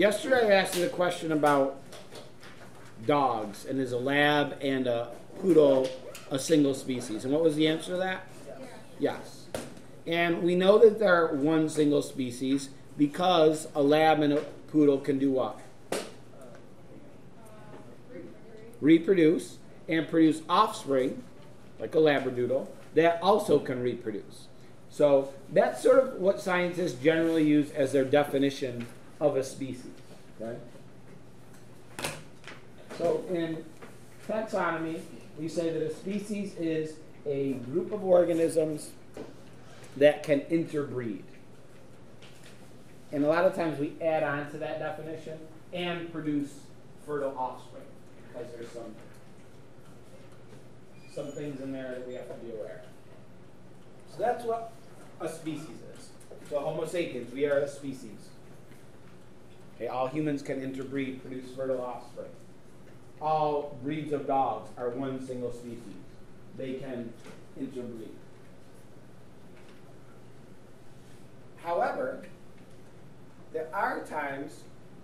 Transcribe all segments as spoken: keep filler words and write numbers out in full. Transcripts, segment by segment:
yesterday I asked you the question about dogs, and is a lab and a poodle a single species? And what was the answer to that? Yes. And we know that they're one single species because a lab and a poodle can do what? Reproduce and produce offspring, like a labradoodle, that also can reproduce. So that's sort of what scientists generally use as their definition of a species. Okay? So in taxonomy, we say that a species is a group of organisms that can interbreed. And a lot of times we add on to that definition and produce fertile offspring, because there's some some things in there that we have to be aware of. So that's what a species is. So Homo sapiens, we are a species. Okay, all humans can interbreed, produce fertile offspring. All breeds of dogs are one single species. They can interbreed. However, there are times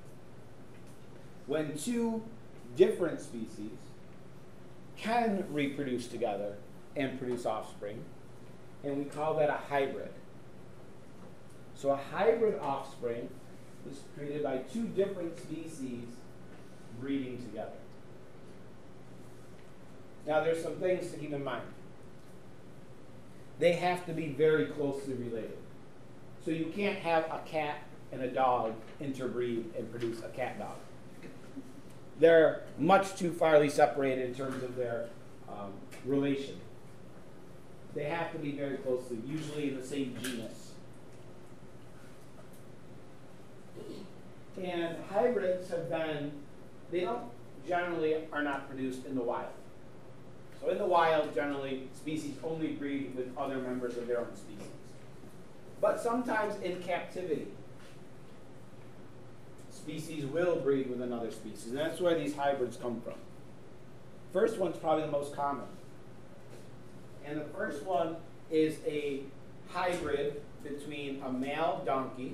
when two different species can reproduce together and produce offspring, and we call that a hybrid. So a hybrid offspring is created by two different species breeding together. Now there's some things to keep in mind. They have to be very closely related. So you can't have a cat and a dog interbreed and produce a cat dog. They're much too farly separated in terms of their um, relation. They have to be very closely, usually in the same genus. And hybrids have been, they don't generally are not produced in the wild. So in the wild, generally, species only breed with other members of their own species. But sometimes in captivity, species will breed with another species. And that's where these hybrids come from. First one's probably the most common. And the first one is a hybrid between a male donkey,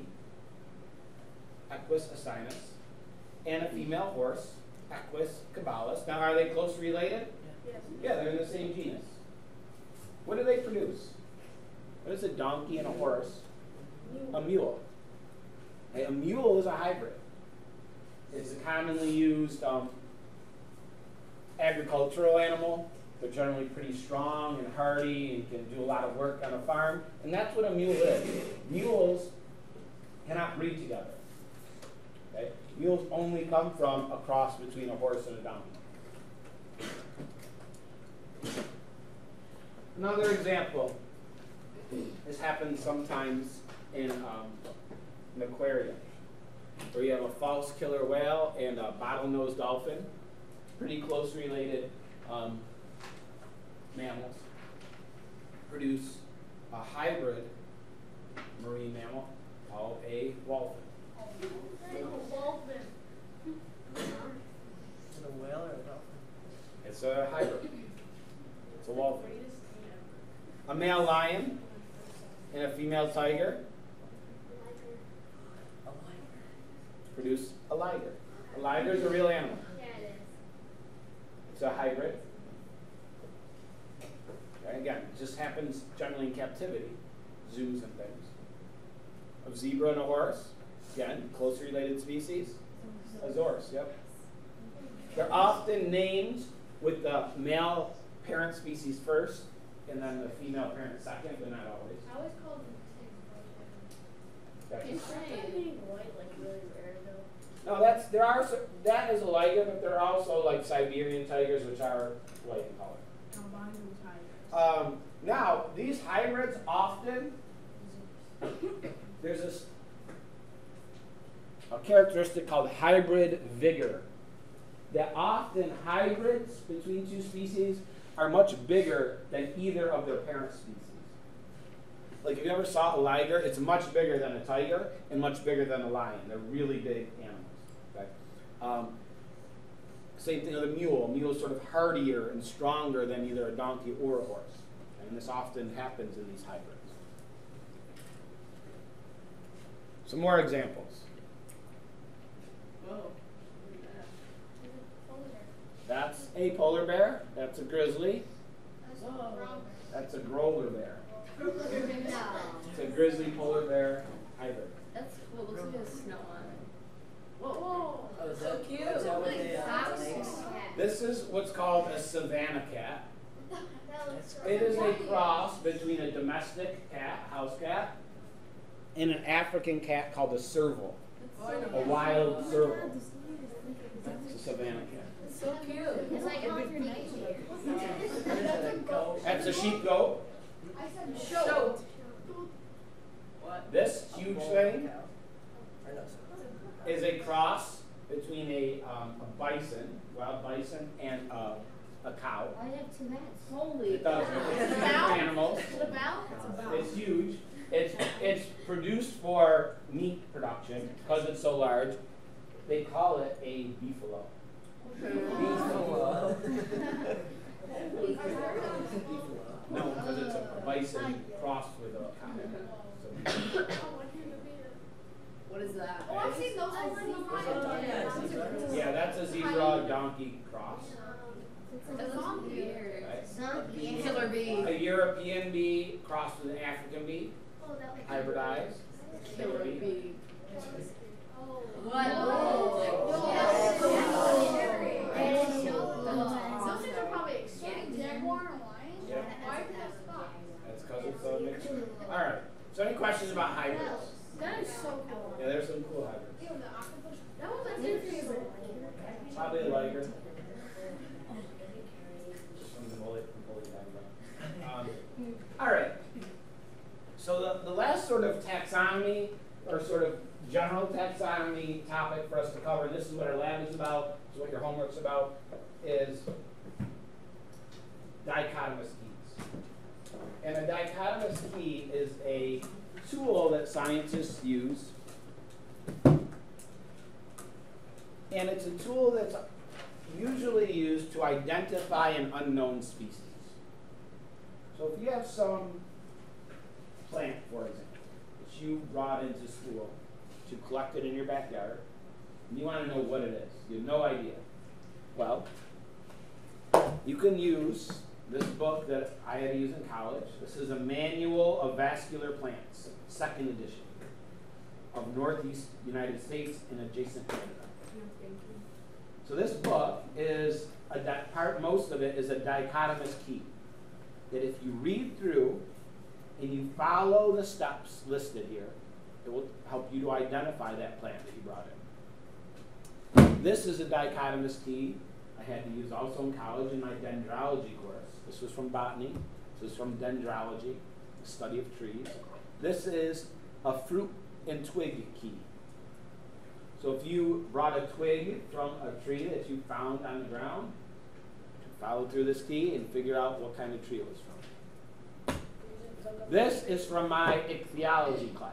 Equus asinus, and a female horse, Equus caballus. Now, are they closely related? Yes. Yeah, they're in the same genus. What do they produce? What is a donkey and a horse? A mule. Okay, a mule is a hybrid. It's a commonly used um, agricultural animal. They're generally pretty strong and hardy and can do a lot of work on a farm. And that's what a mule is. Mules cannot breed together. Okay? Mules only come from a cross between a horse and a donkey. Another example. This happens sometimes in um, an aquarium, where you have a false killer whale and a bottlenose dolphin, pretty close related um, mammals, produce a hybrid marine mammal called a whalphin. Is it a whale or a dolphin? It's a hybrid. It's a whalphin. A male lion and a female tiger produce a liger. A liger is a real animal. Yeah, it is. It's a hybrid. Okay, again, it just happens generally in captivity, zoos and things. A zebra and a horse, again, closely related species. A zorse, yep. They're often named with the male parent species first, and then the female parent second, but not always. I always called them Okay. Is that being white like really rare though? No, that's there are so- that is a liger, but there are also like Siberian tigers, which are white in color. Albino tigers. Um, now these hybrids often there's this a characteristic called hybrid vigor. That often hybrids between two species are much bigger than either of their parent species. Like if you ever saw a liger, it's much bigger than a tiger and much bigger than a lion. They're really big animals. Okay? Um, same thing with a mule. A mule is sort of hardier and stronger than either a donkey or a horse. And this often happens in these hybrids. Some more examples. Whoa. That's a polar bear. That's a grizzly. Whoa. That's a growler bear. No. It's a grizzly polar bear hybrid. That's cool. Looks like a snow on. Whoa. Whoa. Oh, is So that cute. Is that what they uh, That's snakes? This is what's called a savannah cat. That's It is a cross between a domestic cat, house cat, and an African cat called a serval, a wild serval. It's a savannah cat. It's so cute. It's like on your neck here. What is that, a goat? That's a sheep goat. Show. What? This huge thing Or no, sorry. is a cross between a, um, a bison, wild bison, and a, a cow. Why do you have two heads? Holy It does. It's huge animals. Is it a bow? It's huge. It's it's produced for meat production because it's so large. They call it a beefalo. Beefalo. No, because it's a bison crossed with a cow. So, What is that? Oh, I've seen those ones. yeah, that's a zebra donkey cross. That looks weird. Right? Zombie. Killer bee. A European bee crossed with an African bee, hybridized. Killer bee. What? Those things are probably extinct. Yeah. Why is that spot? That's because it's a mixture. All right. So any questions about hybrids? That is so cool. Yeah, there's some cool hybrids. Ew, the octopus. That was my favorite. Probably a liger. Just from the bullet from bullet background. Um, all right. So the, the last sort of taxonomy, or sort of general taxonomy topic for us to cover, and this is what our lab is about, this is what your homework's about, is dichotomous keys. And a dichotomous key is a tool that scientists use. And it's a tool that's usually used to identify an unknown species. So if you have some plant, for example, that you brought into school, you collected in your backyard, and you want to know what it is, you have no idea. Well, you can use this book that I had to use in college. This is a Manual of Vascular Plants, second edition, of Northeast United States and adjacent Canada. So this book is a di- part. Most of it is a dichotomous key. That if you read through and you follow the steps listed here, it will help you to identify that plant that you brought in. This is a dichotomous key I had to use also in college in my dendrology course. This was from botany. This is from dendrology, the study of trees. This is a fruit and twig key. So if you brought a twig from a tree that you found on the ground, you follow through this key and figure out what kind of tree it was from. This is from my ichthyology class.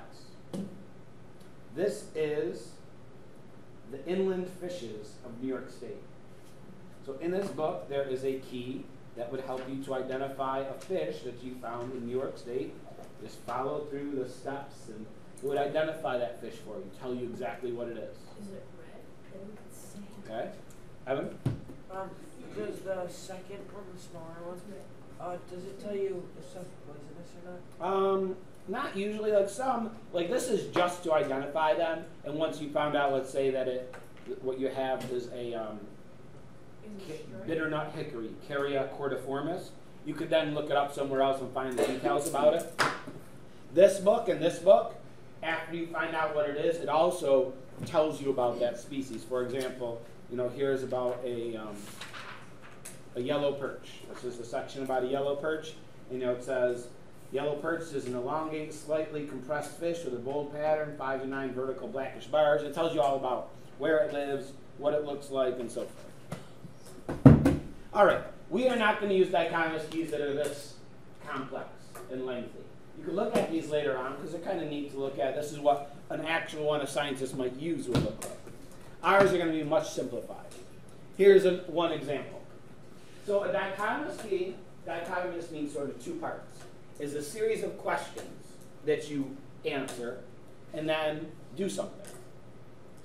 This is the inland fishes of New York State. So in this book, there is a key that would help you to identify a fish that you found in New York State. Just follow through the steps and it would identify that fish for you, tell you exactly what it is. Is it red? Okay? Evan? Um, does the second one, the smaller one, uh, does it tell you if stuff's poisonous or not? Um, not usually. Like some, like this is just to identify them. And once you found out, let's say that it, what you have is a um, bitternut hickory, Caria cordiformis. You could then look it up somewhere else and find the details about it. This book and this book, after you find out what it is, it also tells you about that species. For example, you know, here's about a um, a yellow perch. This is a section about a yellow perch. You know, it says yellow perch is an elongate, slightly compressed fish with a bold pattern, five to nine vertical blackish bars. It tells you all about where it lives, what it looks like, and so forth. All right, we are not going to use dichotomous keys that are this complex and lengthy. You can look at these later on because they're kind of neat to look at. This is what an actual one a scientist might use would look like. Ours are going to be much simplified. Here's a, one example. So a dichotomous key, dichotomous means sort of two parts, is a series of questions that you answer and then do something.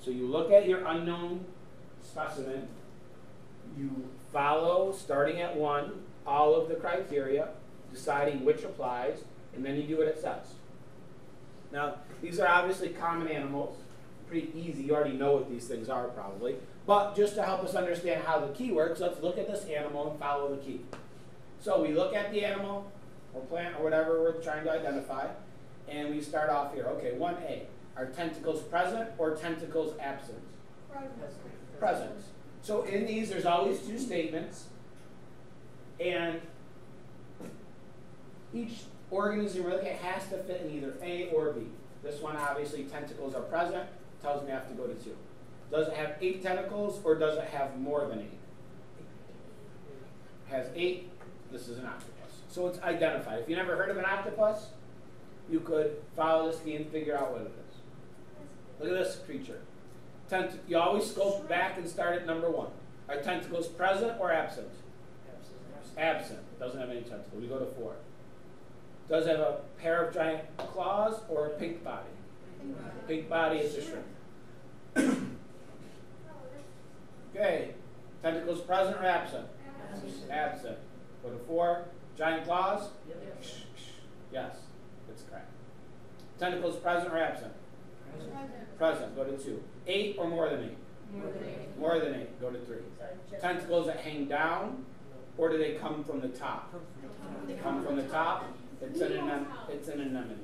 So you look at your unknown specimen, you follow, starting at one, all of the criteria, deciding which applies, and then you do what it says. Now, these are obviously common animals. Pretty easy. You already know what these things are probably. But just to help us understand how the key works, let's look at this animal and follow the key. So we look at the animal or plant or whatever we're trying to identify, and we start off here. Okay, one A. Are tentacles present or tentacles absent? Present. So in these, there's always two statements, and each organism we look at has to fit in either A or B. This one, obviously, tentacles are present, tells me I have to go to two. Does it have eight tentacles, or does it have more than eight? Has eight, this is an octopus. So it's identified. If you never heard of an octopus, you could follow this key and figure out what it is. Look at this creature. Tent you always scope back and start at number one. Are tentacles present or absent? Absent. Absent. Doesn't have any tentacles. We go to four. Does it have a pair of giant claws or a pink body? Pink body. Pink body is a shrimp. Okay. Tentacles present or absent? Absent. Absent. Go to four. Giant claws? Yep. Yes. That's correct. Tentacles present or absent? Present. Present. Go to two. Eight or more than eight? More than eight. More than eight. Go to three. Tentacles that hang down, or do they come from the top? They come from the top. It's an anemone. It's an anemone.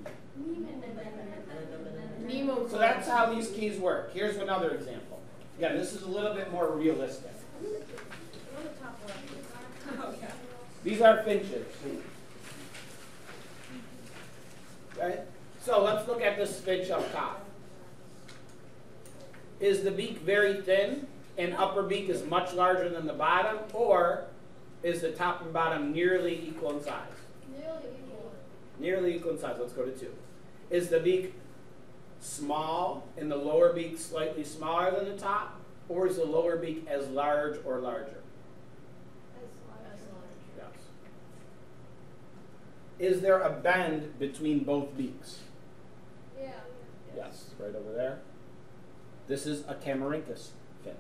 Nemo. So that's how these keys work. Here's another example. Again, this is a little bit more realistic. These are finches. Okay? So let's look at this finch up top. Is the beak very thin and upper beak is much larger than the bottom, or is the top and bottom nearly equal in size? Nearly equal. Nearly equal in size. Let's go to two. Is the beak small and the lower beak slightly smaller than the top, or is the lower beak as large or larger? Yes. Is there a bend between both beaks? Yeah. Yes, right over there. This is a Camarhynchus finch.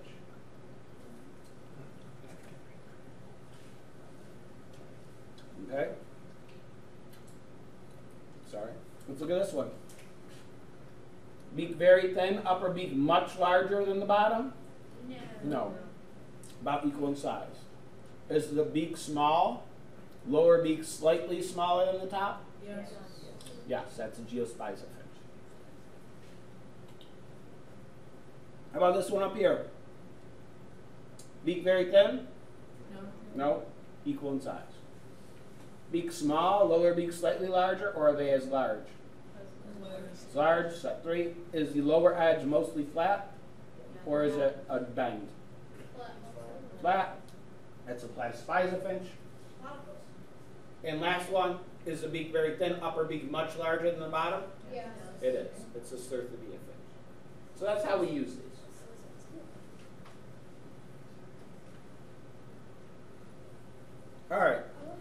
Okay. Sorry. Let's look at this one. Beak very thin, upper beak much larger than the bottom? No. No. About equal in size. Is the beak small? Lower beak slightly smaller than the top? Yes. Yes, that's a Geospiza finch. How about this one up here? Beak very thin? No. No. Equal in size. Beak small, lower beak slightly larger, or are they as large? As large, set three. Is the lower edge mostly flat, or is it a bend? Flat. That's a Platyspiza finch. And last one, is the beak very thin, upper beak much larger than the bottom? Yes. It is. It's a Certhidea finch. So that's how we use these. All right.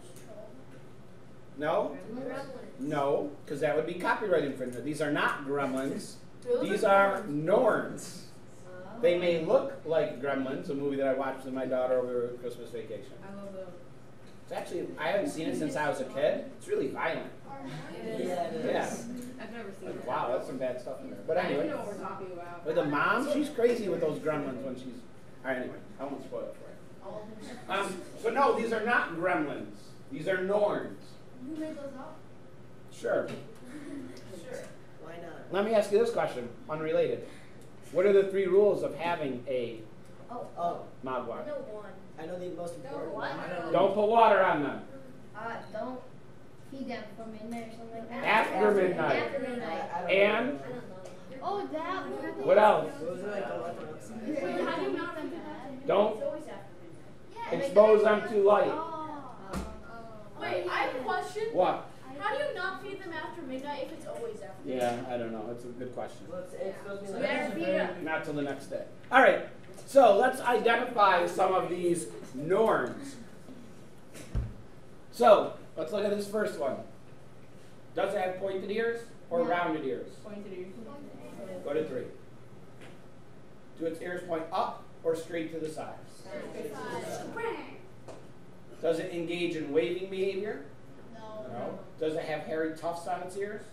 No? No, because that would be copyright infringement. These are not gremlins. These are Norns. They may look like Gremlins, a movie that I watched with my daughter over Christmas vacation. I love them. It's actually, I haven't seen it since I was a kid. It's really violent. It is. Yeah, it is. Yeah. I've never seen Like, it. wow, that's some bad stuff in there. But I don't anyway, know what we're talking about. with the mom, she's crazy with those gremlins when she's. All right, anyway, I won't spoil it for you. Um, so no, these are not gremlins. These are Norns. Who made those up? Sure. Sure. Why not? Let me ask you this question, unrelated. What are the three rules of having a Oh. Oh, mogwai? No one. I know the most important what? one. I know Don't put water on them. Uh, don't feed them from midnight or something like that. After midnight. After midnight. I don't And know. Oh, that. what else? What was it like? Don't let them outside. Wait, how do you not them bad? Don't It's always after midnight. expose them to light. Oh. Wait, I have a question. What? How do you not feed them after midnight if it's always after Yeah, I don't know. It's a good question. Well, it's, it's supposed to be So like better it's a feed very- them. Not till the next day. All right. So let's identify some of these Norns. So let's look at this first one. Does it have pointed ears or No. rounded ears? Pointed ears. Go to three. Do its ears point up or straight to the sides? Does it engage in waving behavior? No. No. Does it have hairy tufts on its ears?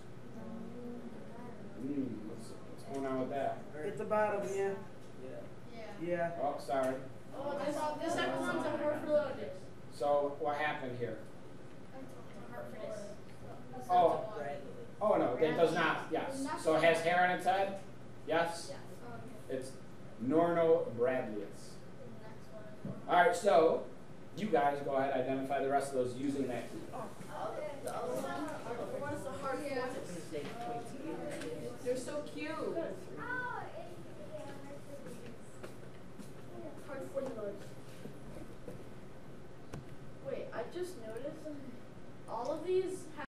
Hmm, what's, what's going on with that? At the bottom, yeah. Yeah. Yeah. Oh, sorry. Oh, this, this episode's a hard for loaded. So what happened here? Hard for this. Oh, oh no, it does not. Yes. So it has hair on its head? Yes. It's Norno-Bradleus. All right, so you guys go ahead and identify the rest of those using that key. The other one, the one's the hard Yeah. They're so cute. Hard for loaded. Wait, I just noticed all of these